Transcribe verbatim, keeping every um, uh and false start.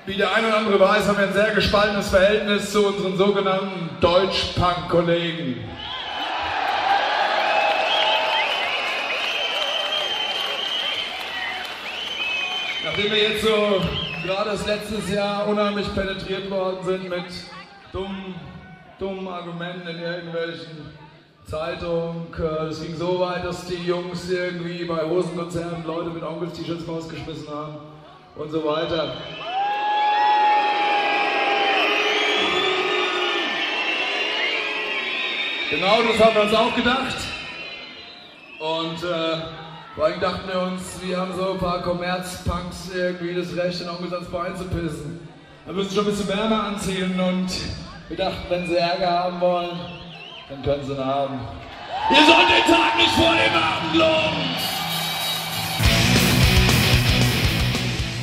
Wie der eine oder andere weiß, haben wir ein sehr gespaltenes Verhältnis zu unseren sogenannten Deutsch-Punk-Kollegen. Nachdem wir jetzt so gerade das letztes Jahr unheimlich penetriert worden sind mit dummen, dummen Argumenten in irgendwelchen Zeitungen. Es ging so weit, dass die Jungs irgendwie bei Hosenkonzerten Leute mit Onkels-T-Shirts rausgeschmissen haben und so weiter. Genau das haben wir uns auch gedacht. Und äh, vor allem dachten wir uns, wir haben so ein paar Kommerzpunks irgendwie das Recht, den Onkels ans Bein zu pissen. Wir müssen schon ein bisschen Wärme anziehen und wir dachten, wenn sie Ärger haben wollen, dann können sie ihn haben. Ihr sollt den Tag nicht vor dem Abend loben!